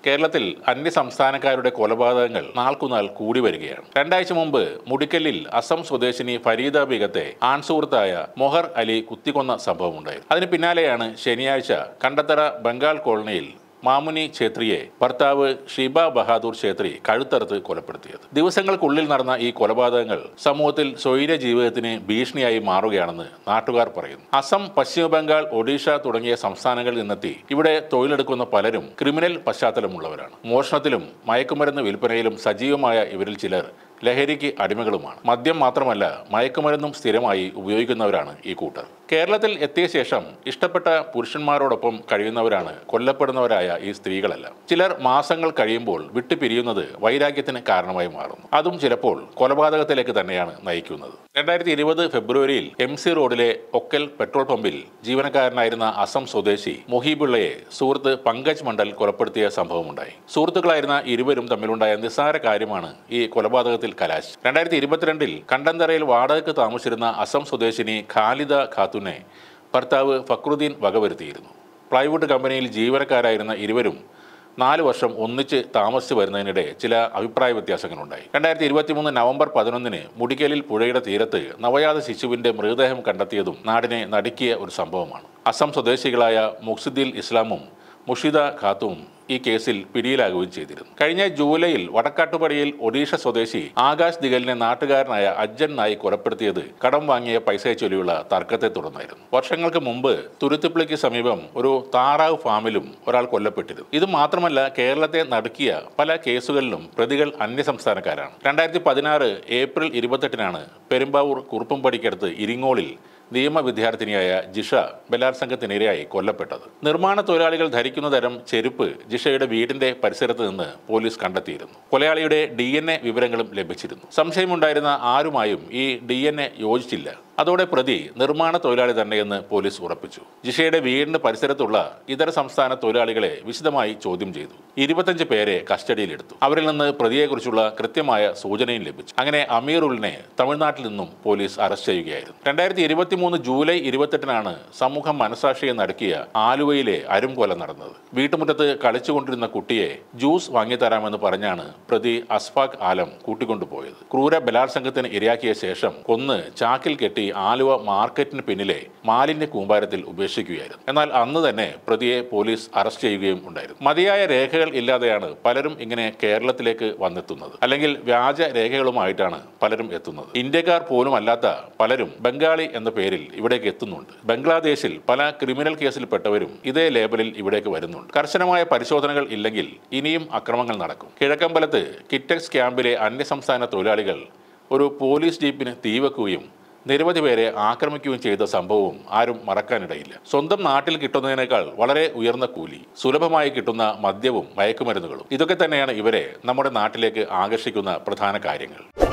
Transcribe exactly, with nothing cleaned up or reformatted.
കേരളത്തിൽ അന്യസംസ്ഥാനക്കാരുടെ കൊലപാതകങ്ങൾ നാൾക്കുനാൾ കൂടി വരികയാണ്. രണ്ടാഴ്ച മുമ്പ് മുടിക്കലിൽ അസം സ്വദേശിനി ഫരീദ ബീഗത്തെ ആൺസുഹൃത്തായ മൊഹർ അലി കുത്തിക്കൊന്ന സംഭവമുണ്ടായിരുന്നു. അതിന് പിന്നാലെയാണ് ശനിയാഴ്ച കണ്ടത്തറ ബംഗാൾ കോളനിയിൽ മാമുനി ഛേത്രിയെ ഭർത്താവ് ഷിബ ബഹാദൂർ ഛേത്രി കഴുത്തറുത്ത് കൊലപ്പെടുത്തിയത്. ദിവസങ്ങൾക്കുള്ളിൽ നടന്ന ഈ കൊലപാതകങ്ങൾ സമൂഹത്തിൽ സ്വൈര ജീവിതത്തിന് ഭീഷണിയായി മാറുകയാണെന്ന് നാട്ടുകാർ പറയുന്നു. അസം, പശ്ചിമ ബംഗാൾ, ഒഡീഷ തുടങ്ങിയ സംസ്ഥാനങ്ങളിൽ നിന്നെത്തി ഇവിടെ തൊഴിലെടുക്കുന്ന പലരും ക്രിമിനൽ പശ്ചാത്തലമുള്ളവരാണ്. മോഷണത്തിലും മയക്കുമരുന്ന് വിൽപ്പനയിലും സജീവമായ ഇവരിൽ ചിലർ ലഹരിക്ക് അടിമകളുമാണ്. മദ്യം മാത്രമല്ല, മയക്കുമരുന്നും സ്ഥിരമായി ഉപയോഗിക്കുന്നവരാണ് ഈ കൂട്ടർ. കേരളത്തിൽ എത്തിയ ശേഷം ഇഷ്ടപ്പെട്ട പുരുഷന്മാരോടൊപ്പം കഴിയുന്നവരാണ് കൊല്ലപ്പെടുന്നവരായ ഈ സ്ത്രീകളല്ല. ചിലർ മാസങ്ങൾ കഴിയുമ്പോൾ വിട്ടുപിരിയുന്നത് വൈരാഗ്യത്തിന് കാരണമായി മാറുന്നു. അതും ചിലപ്പോൾ കൊലപാതകത്തിലേക്ക് തന്നെയാണ് നയിക്കുന്നത്. രണ്ടായിരത്തി ഇരുപത് ഫെബ്രുവരിയിൽ എം സി റോഡിലെ ഒക്കൽ പെട്രോൾ പമ്പിൽ ജീവനക്കാരനായിരുന്ന അസം സ്വദേശി മുഹീബുള്ളയെ സുഹൃത്ത് പങ്കജ് മണ്ഡൽ കൊലപ്പെടുത്തിയ സംഭവമുണ്ടായി. സുഹൃത്തുക്കളായിരുന്ന ഇരുവരും തമ്മിലുണ്ടായ നിസ്സാര കാര്യമാണ് ഈ കൊലപാതകത്തിൽ കലാശ്. രണ്ടായിരത്തി ഇരുപത്തിരണ്ടിൽ കണ്ടന്തറയിൽ വാടകയ്ക്ക് താമസിച്ചിരുന്ന അസം സ്വദേശിനി ഖാലിദ ഖാത്തുനെ ഭർത്താവ് ഫക്രുദ്ദീൻ വകവരുത്തിയിരുന്നു. പ്ലൈവുഡ് കമ്പനിയിൽ ജീവനക്കാരായിരുന്ന ഇരുവരും നാല് വർഷം ഒന്നിച്ച് താമസിച്ചു വരുന്നതിനിടെ ചില അഭിപ്രായ വ്യത്യാസങ്ങളുണ്ടായി. രണ്ടായിരത്തി ഇരുപത്തി മൂന്ന് നവംബർ പതിനൊന്നിന് മുടിക്കലിൽ പുഴയുടെ തീരത്ത് നവജാത ശിശുവിന്റെ മൃതദേഹം കണ്ടെത്തിയതും നാടിനെ നടുക്കിയ ഒരു സംഭവമാണ്. അസം സ്വദേശികളായ മുക്സിദ്ദീൻ ഇസ്ലാമും മുഷിദ ഖാത്തും ഈ കേസിൽ പിടിയിലാകുകയും ചെയ്തിരുന്നു. കഴിഞ്ഞ ജൂലൈയിൽ വടക്കാട്ടുപടിയിൽ ഒഡീഷ സ്വദേശി ആകാശ് ദിഗലിനെ നാട്ടുകാരനായ അജ്ജൻ നായി കൊലപ്പെടുത്തിയത് കടം വാങ്ങിയ പൈസയെ ചൊല്ലിയുള്ള തർക്കത്തെ തുടർന്നായിരുന്നു. വർഷങ്ങൾക്ക് മുമ്പ് തുരുത്തിപ്പള്ളിക്ക് സമീപം ഒരു താറാവ് ഫാമിലും ഒരാൾ കൊല്ലപ്പെട്ടിരുന്നു. ഇത് മാത്രമല്ല, കേരളത്തെ നടുക്കിയ പല കേസുകളിലും പ്രതികൾ അന്യസംസ്ഥാനക്കാരാണ്. രണ്ടായിരത്തി പതിനാറ് ഏപ്രിൽ ഇരുപത്തെട്ടിനാണ് പെരുമ്പാവൂർ കുറുപ്പംപടിക്കടുത്ത് ഇരിങ്ങോളിൽ നിയമ വിദ്യാർത്ഥിനിയായ ജിഷ ബലാത്സംഗത്തിനിരയായി കൊല്ലപ്പെട്ടത്. നിർമ്മാണ തൊഴിലാളികൾ ധരിക്കുന്ന തരം ചെരുപ്പ് ജിഷയുടെ വീടിന്റെ പരിസരത്ത് നിന്ന് പോലീസ് കണ്ടെത്തിയിരുന്നു. കൊലയാളിയുടെ ഡി എൻ എ വിവരങ്ങളും ലഭിച്ചിരുന്നു. സംശയമുണ്ടായിരുന്ന ആരുമായും ഈ ഡി എൻ എ യോജിച്ചില്ല. അതോടെ പ്രതി നിർമ്മാണ തൊഴിലാളി തന്നെയെന്ന് പോലീസ് ഉറപ്പിച്ചു. ജിഷയുടെ വീടിന്റെ പരിസരത്തുള്ള ഇതര സംസ്ഥാന തൊഴിലാളികളെ വിശദമായി ചോദ്യം ചെയ്തു. ഇരുപത്തഞ്ച് പേരെ കസ്റ്റഡിയിലെടുത്തു. അവരിൽ നിന്ന് പ്രതിയെക്കുറിച്ചുള്ള കൃത്യമായ സൂചനയും ലഭിച്ചു. അങ്ങനെ അമീറുലിനെ തമിഴ്നാട്ടിൽ നിന്നും പോലീസ് അറസ്റ്റ് ചെയ്യുകയായിരുന്നു. രണ്ടായിരത്തി ഇരുപത്തി മൂന്ന് ജൂലൈ ഇരുപത്തെട്ടിനാണ് സമൂഹം മനസാക്ഷിയെ നടുക്കിയ ആലുവയിലെ അരുംകൊല നടന്നത്. വീട്ടുമുറ്റത്ത് കളിച്ചുകൊണ്ടിരുന്ന കുട്ടിയെ ജ്യൂസ് വാങ്ങിത്തരാമെന്ന് പറഞ്ഞാണ് പ്രതി അസ്ഫാഖ് ആലം കൂട്ടിക്കൊണ്ടുപോയത്. ക്രൂര ബലാത്സംഗത്തിന് ഇരയാക്കിയ ശേഷം കൊന്ന് ചാക്കിൽ കെട്ടി ആലുവ മാർക്കറ്റിന് പിന്നിലെ മാലിന്യ കൂമ്പാരത്തിൽ ഉപേക്ഷിക്കുകയായിരുന്നു. എന്നാൽ അന്ന് തന്നെ പ്രതിയെ പോലീസ് അറസ്റ്റ് ചെയ്യുകയും ഉണ്ടായിരുന്നു. മതിയായ രേഖകൾ ഇല്ലാതെയാണ് പലരും ഇങ്ങനെ കേരളത്തിലേക്ക് വന്നെത്തുന്നത്. അല്ലെങ്കിൽ വ്യാജ രേഖകളുമായിട്ടാണ് പലരും എത്തുന്നത്. ഇന്ത്യക്കാർ പോലും അല്ലാത്ത പലരും ബംഗാളി എന്ന പേരിൽ ഇവിടേക്ക് എത്തുന്നുണ്ട്. ബംഗ്ലാദേശിൽ പല ക്രിമിനൽ കേസിൽപ്പെട്ടവരും ഇതേ ലേബലിൽ ഇവിടേക്ക് വരുന്നുണ്ട്. കർശനമായ പരിശോധനകൾ ഇല്ലെങ്കിൽ ഇനിയും അക്രമങ്ങൾ നടക്കും. കിഴക്കമ്പലത്ത് കിറ്റക്സ് ക്യാമ്പിലെ അന്യസംസ്ഥാന തൊഴിലാളികൾ ഒരു പോലീസ് ജീപ്പിന് തീവെക്കുകയും നിരവധി പേരെ ആക്രമിക്കുകയും ചെയ്ത സംഭവവും ആരും മറക്കാനിടയില്ല. സ്വന്തം നാട്ടിൽ കിട്ടുന്നതിനേക്കാൾ വളരെ ഉയർന്ന കൂലി, സുലഭമായി കിട്ടുന്ന മദ്യവും മയക്കുമരുന്നുകളും, ഇതൊക്കെ തന്നെയാണ് ഇവരെ നമ്മുടെ നാട്ടിലേക്ക് ആകർഷിക്കുന്ന പ്രധാന കാര്യങ്ങൾ.